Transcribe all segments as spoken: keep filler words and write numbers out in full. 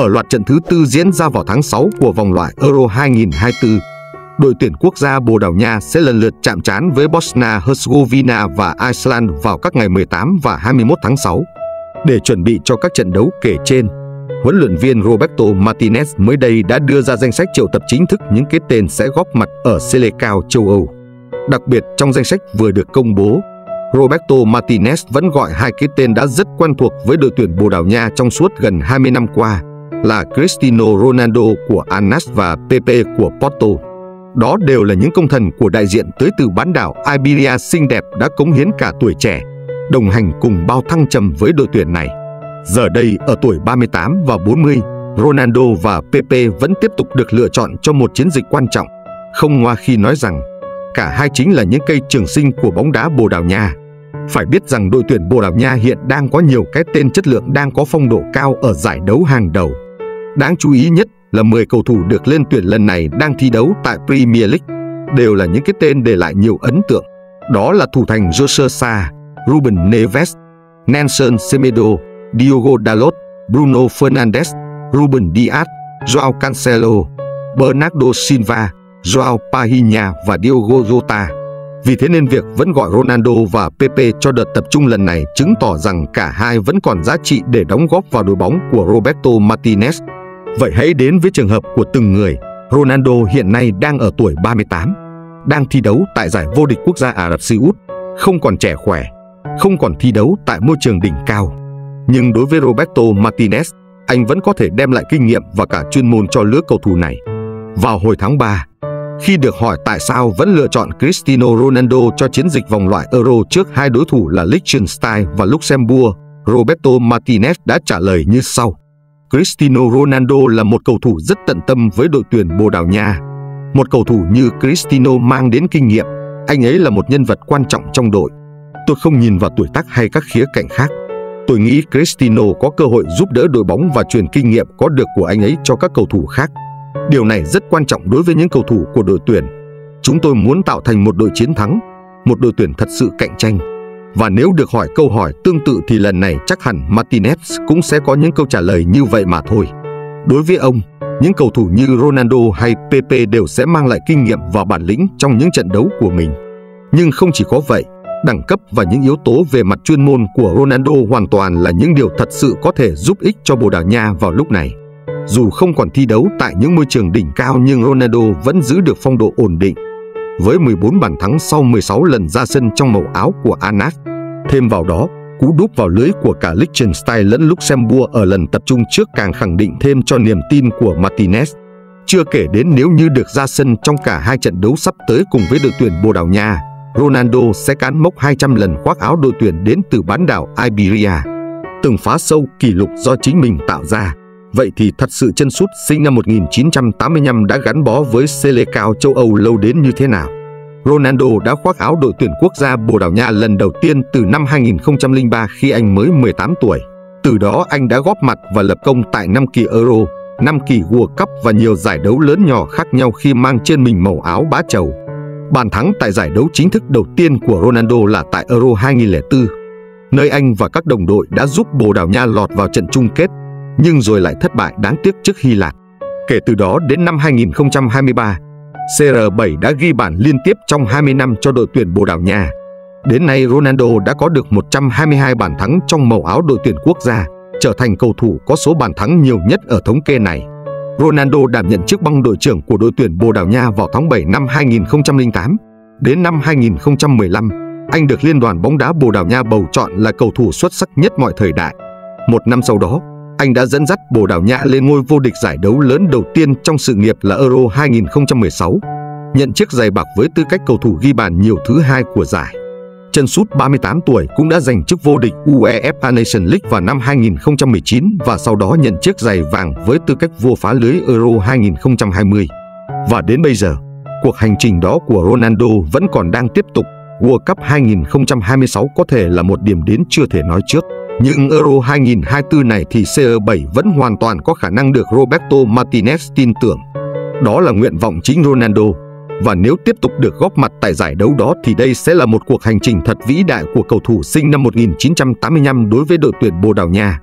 Ở loạt trận thứ tư diễn ra vào tháng sáu của vòng loại Euro hai nghìn không trăm hai mươi tư, đội tuyển quốc gia Bồ Đào Nha sẽ lần lượt chạm trán với Bosnia-Herzegovina và Iceland vào các ngày mười tám và hai mươi mốt tháng sáu. Để chuẩn bị cho các trận đấu kể trên, huấn luyện viên Roberto Martinez mới đây đã đưa ra danh sách triệu tập chính thức những cái tên sẽ góp mặt ở Selecao châu Âu. Đặc biệt trong danh sách vừa được công bố, Roberto Martinez vẫn gọi hai cái tên đã rất quen thuộc với đội tuyển Bồ Đào Nha trong suốt gần hai mươi năm qua là Cristiano Ronaldo của Al Nassr và Pepe của Porto. Đó đều là những công thần của đại diện tới từ bán đảo Iberia xinh đẹp đã cống hiến cả tuổi trẻ, đồng hành cùng bao thăng trầm với đội tuyển này. Giờ đây ở tuổi ba mươi tám và bốn mươi, Ronaldo và Pepe vẫn tiếp tục được lựa chọn cho một chiến dịch quan trọng, không ngoa khi nói rằng cả hai chính là những cây trường sinh của bóng đá Bồ Đào Nha. Phải biết rằng đội tuyển Bồ Đào Nha hiện đang có nhiều cái tên chất lượng đang có phong độ cao ở giải đấu hàng đầu. Đáng chú ý nhất là mười cầu thủ được lên tuyển lần này đang thi đấu tại Premier League, đều là những cái tên để lại nhiều ấn tượng. Đó là thủ thành José Sa, Ruben Neves, Nelson Semedo, Diogo Dalot, Bruno Fernandes, Ruben Dias, Joao Cancelo, Bernardo Silva, Joao Pahinha và Diogo Jota. Vì thế nên việc vẫn gọi Ronaldo và Pepe cho đợt tập trung lần này chứng tỏ rằng cả hai vẫn còn giá trị để đóng góp vào đội bóng của Roberto Martinez. Vậy hãy đến với trường hợp của từng người. Ronaldo hiện nay đang ở tuổi ba mươi tám, đang thi đấu tại giải vô địch quốc gia Ả Rập Xê Út, không còn trẻ khỏe, không còn thi đấu tại môi trường đỉnh cao. Nhưng đối với Roberto Martinez, anh vẫn có thể đem lại kinh nghiệm và cả chuyên môn cho lứa cầu thủ này. Vào hồi tháng ba, khi được hỏi tại sao vẫn lựa chọn Cristiano Ronaldo cho chiến dịch vòng loại Euro trước hai đối thủ là Liechtenstein và Luxembourg, Roberto Martinez đã trả lời như sau. Cristiano Ronaldo là một cầu thủ rất tận tâm với đội tuyển Bồ Đào Nha. Một cầu thủ như Cristiano mang đến kinh nghiệm, anh ấy là một nhân vật quan trọng trong đội. Tôi không nhìn vào tuổi tác hay các khía cạnh khác. Tôi nghĩ Cristiano có cơ hội giúp đỡ đội bóng và truyền kinh nghiệm có được của anh ấy cho các cầu thủ khác. Điều này rất quan trọng đối với những cầu thủ của đội tuyển. Chúng tôi muốn tạo thành một đội chiến thắng, một đội tuyển thật sự cạnh tranh. Và nếu được hỏi câu hỏi tương tự thì lần này chắc hẳn Martinez cũng sẽ có những câu trả lời như vậy mà thôi. Đối với ông, những cầu thủ như Ronaldo hay Pepe đều sẽ mang lại kinh nghiệm và bản lĩnh trong những trận đấu của mình. Nhưng không chỉ có vậy, đẳng cấp và những yếu tố về mặt chuyên môn của Ronaldo hoàn toàn là những điều thật sự có thể giúp ích cho Bồ Đào Nha vào lúc này. Dù không còn thi đấu tại những môi trường đỉnh cao nhưng Ronaldo vẫn giữ được phong độ ổn định. Với mười bốn bàn thắng sau mười sáu lần ra sân trong màu áo của Al Nassr. Thêm vào đó, cú đúp vào lưới của cả Liechtenstein lẫn Luxembourg ở lần tập trung trước càng khẳng định thêm cho niềm tin của Martinez. Chưa kể đến nếu như được ra sân trong cả hai trận đấu sắp tới cùng với đội tuyển Bồ Đào Nha, Ronaldo sẽ cán mốc hai trăm lần khoác áo đội tuyển đến từ bán đảo Iberia, từng phá sâu kỷ lục do chính mình tạo ra. Vậy thì thật sự chân sút sinh năm một nghìn chín trăm tám mươi lăm đã gắn bó với Selecao châu Âu lâu đến như thế nào? Ronaldo đã khoác áo đội tuyển quốc gia Bồ Đào Nha lần đầu tiên từ năm hai nghìn không trăm lẻ ba khi anh mới mười tám tuổi. Từ đó anh đã góp mặt và lập công tại năm kỳ Euro, năm kỳ World Cup và nhiều giải đấu lớn nhỏ khác nhau khi mang trên mình màu áo bá chầu. Bàn thắng tại giải đấu chính thức đầu tiên của Ronaldo là tại Euro hai nghìn không trăm lẻ bốn, nơi anh và các đồng đội đã giúp Bồ Đào Nha lọt vào trận chung kết, nhưng rồi lại thất bại đáng tiếc trước Hy Lạp. Kể từ đó đến năm hai nghìn không trăm hai mươi ba, C R bảy đã ghi bàn liên tiếp trong hai mươi năm cho đội tuyển Bồ Đào Nha. Đến nay Ronaldo đã có được một trăm hai mươi hai bàn thắng trong màu áo đội tuyển quốc gia, trở thành cầu thủ có số bàn thắng nhiều nhất ở thống kê này. Ronaldo đảm nhận chức băng đội trưởng của đội tuyển Bồ Đào Nha vào tháng bảy năm hai nghìn không trăm lẻ tám. Đến năm hai nghìn không trăm mười lăm, anh được Liên đoàn bóng đá Bồ Đào Nha bầu chọn là cầu thủ xuất sắc nhất mọi thời đại. Một năm sau đó, anh đã dẫn dắt Bồ Đào Nha lên ngôi vô địch giải đấu lớn đầu tiên trong sự nghiệp là Euro hai nghìn không trăm mười sáu, nhận chiếc giày bạc với tư cách cầu thủ ghi bàn nhiều thứ hai của giải. Chân sút ba mươi tám tuổi cũng đã giành chức vô địch UEFA Nations League vào năm hai nghìn không trăm mười chín và sau đó nhận chiếc giày vàng với tư cách vua phá lưới Euro hai nghìn không trăm hai mươi. Và đến bây giờ, cuộc hành trình đó của Ronaldo vẫn còn đang tiếp tục. World Cup hai nghìn không trăm hai mươi sáu có thể là một điểm đến chưa thể nói trước. Nhưng Euro hai nghìn không trăm hai mươi tư này thì C R bảy vẫn hoàn toàn có khả năng được Roberto Martinez tin tưởng. Đó là nguyện vọng chính Ronaldo. Và nếu tiếp tục được góp mặt tại giải đấu đó thì đây sẽ là một cuộc hành trình thật vĩ đại của cầu thủ sinh năm một nghìn chín trăm tám mươi lăm đối với đội tuyển Bồ Đào Nha.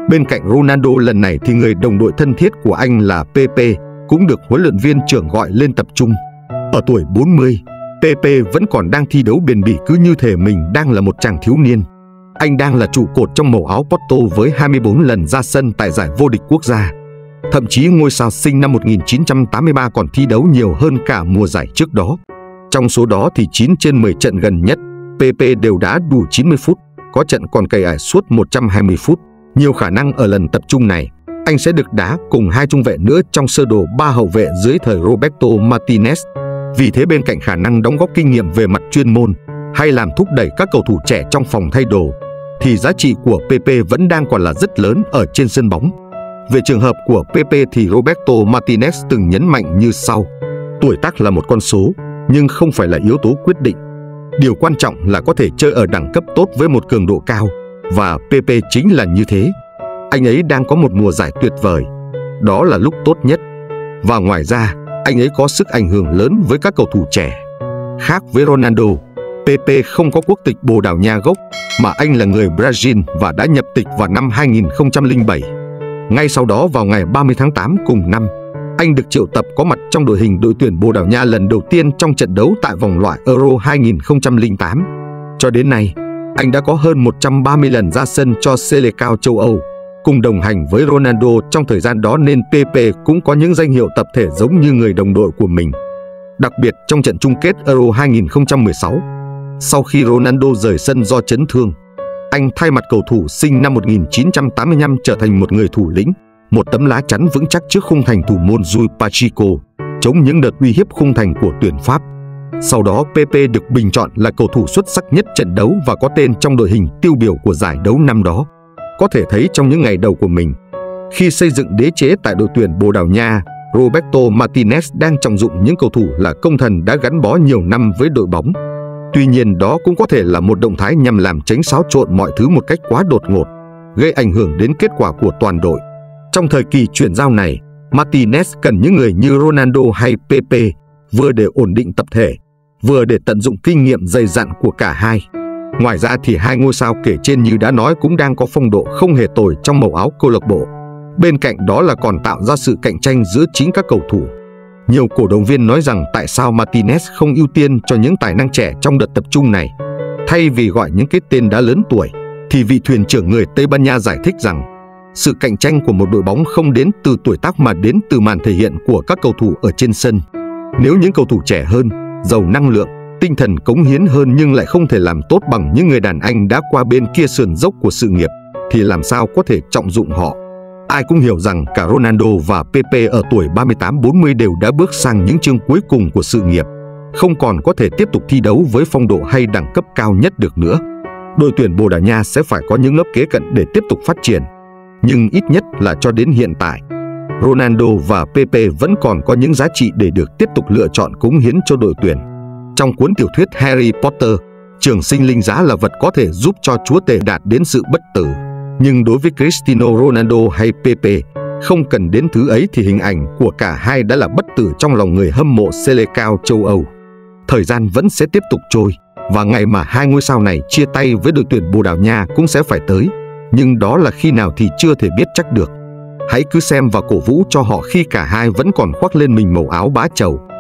Bên cạnh Ronaldo lần này thì người đồng đội thân thiết của anh là Pepe cũng được huấn luyện viên trưởng gọi lên tập trung. Ở tuổi bốn mươi, Pepe vẫn còn đang thi đấu bền bỉ cứ như thể mình đang là một chàng thiếu niên. Anh đang là trụ cột trong màu áo Porto với hai mươi bốn lần ra sân tại giải vô địch quốc gia. Thậm chí ngôi sao sinh năm một nghìn chín trăm tám mươi ba còn thi đấu nhiều hơn cả mùa giải trước đó. Trong số đó thì chín trên mười trận gần nhất, Pepe đều đá đủ chín mươi phút, có trận còn cày ải suốt một trăm hai mươi phút. Nhiều khả năng ở lần tập trung này, anh sẽ được đá cùng hai trung vệ nữa trong sơ đồ ba hậu vệ dưới thời Roberto Martinez. Vì thế bên cạnh khả năng đóng góp kinh nghiệm về mặt chuyên môn hay làm thúc đẩy các cầu thủ trẻ trong phòng thay đồ, thì giá trị của Pepe vẫn đang còn là rất lớn ở trên sân bóng. Về trường hợp của Pepe thì Roberto Martinez từng nhấn mạnh như sau: tuổi tác là một con số, nhưng không phải là yếu tố quyết định. Điều quan trọng là có thể chơi ở đẳng cấp tốt với một cường độ cao, và Pepe chính là như thế. Anh ấy đang có một mùa giải tuyệt vời, đó là lúc tốt nhất. Và ngoài ra, anh ấy có sức ảnh hưởng lớn với các cầu thủ trẻ. Khác với Ronaldo, Pepe không có quốc tịch Bồ Đào Nha gốc, mà anh là người Brazil và đã nhập tịch vào năm hai nghìn không trăm lẻ bảy. Ngay sau đó vào ngày ba mươi tháng tám cùng năm, anh được triệu tập có mặt trong đội hình đội tuyển Bồ Đào Nha lần đầu tiên trong trận đấu tại vòng loại Euro hai nghìn không trăm lẻ tám. Cho đến nay, anh đã có hơn một trăm ba mươi lần ra sân cho Selecao châu Âu. Cùng đồng hành với Ronaldo trong thời gian đó nên Pepe cũng có những danh hiệu tập thể giống như người đồng đội của mình. Đặc biệt trong trận chung kết Euro hai nghìn không trăm mười sáu, sau khi Ronaldo rời sân do chấn thương, anh thay mặt cầu thủ sinh năm một nghìn chín trăm tám mươi lăm trở thành một người thủ lĩnh, một tấm lá chắn vững chắc trước khung thành thủ môn Rui Patricio, chống những đợt uy hiếp khung thành của tuyển Pháp. Sau đó Pepe được bình chọn là cầu thủ xuất sắc nhất trận đấu và có tên trong đội hình tiêu biểu của giải đấu năm đó. Có thể thấy trong những ngày đầu của mình, khi xây dựng đế chế tại đội tuyển Bồ Đào Nha, Roberto Martinez đang trọng dụng những cầu thủ là công thần đã gắn bó nhiều năm với đội bóng. Tuy nhiên đó cũng có thể là một động thái nhằm làm tránh xáo trộn mọi thứ một cách quá đột ngột, gây ảnh hưởng đến kết quả của toàn đội. Trong thời kỳ chuyển giao này, Martinez cần những người như Ronaldo hay Pepe, vừa để ổn định tập thể, vừa để tận dụng kinh nghiệm dày dặn của cả hai. Ngoài ra thì hai ngôi sao kể trên như đã nói cũng đang có phong độ không hề tồi trong màu áo câu lạc bộ. Bên cạnh đó là còn tạo ra sự cạnh tranh giữa chính các cầu thủ. Nhiều cổ động viên nói rằng tại sao Martinez không ưu tiên cho những tài năng trẻ trong đợt tập trung này. Thay vì gọi những cái tên đã lớn tuổi, thì vị thuyền trưởng người Tây Ban Nha giải thích rằng sự cạnh tranh của một đội bóng không đến từ tuổi tác mà đến từ màn thể hiện của các cầu thủ ở trên sân. Nếu những cầu thủ trẻ hơn, giàu năng lượng, tinh thần cống hiến hơn nhưng lại không thể làm tốt bằng những người đàn anh đã qua bên kia sườn dốc của sự nghiệp, thì làm sao có thể trọng dụng họ. Ai cũng hiểu rằng cả Ronaldo và Pepe ở tuổi ba mươi tám bốn mươi đều đã bước sang những chương cuối cùng của sự nghiệp, không còn có thể tiếp tục thi đấu với phong độ hay đẳng cấp cao nhất được nữa. Đội tuyển Bồ Đào Nha sẽ phải có những lớp kế cận để tiếp tục phát triển. Nhưng ít nhất là cho đến hiện tại, Ronaldo và Pepe vẫn còn có những giá trị để được tiếp tục lựa chọn cống hiến cho đội tuyển. Trong cuốn tiểu thuyết Harry Potter, trường sinh linh giá là vật có thể giúp cho chúa tể đạt đến sự bất tử. Nhưng đối với Cristiano Ronaldo hay Pepe, không cần đến thứ ấy thì hình ảnh của cả hai đã là bất tử trong lòng người hâm mộ Selecao châu Âu. Thời gian vẫn sẽ tiếp tục trôi, và ngày mà hai ngôi sao này chia tay với đội tuyển Bồ Đào Nha cũng sẽ phải tới. Nhưng đó là khi nào thì chưa thể biết chắc được. Hãy cứ xem và cổ vũ cho họ khi cả hai vẫn còn khoác lên mình màu áo bá chầu.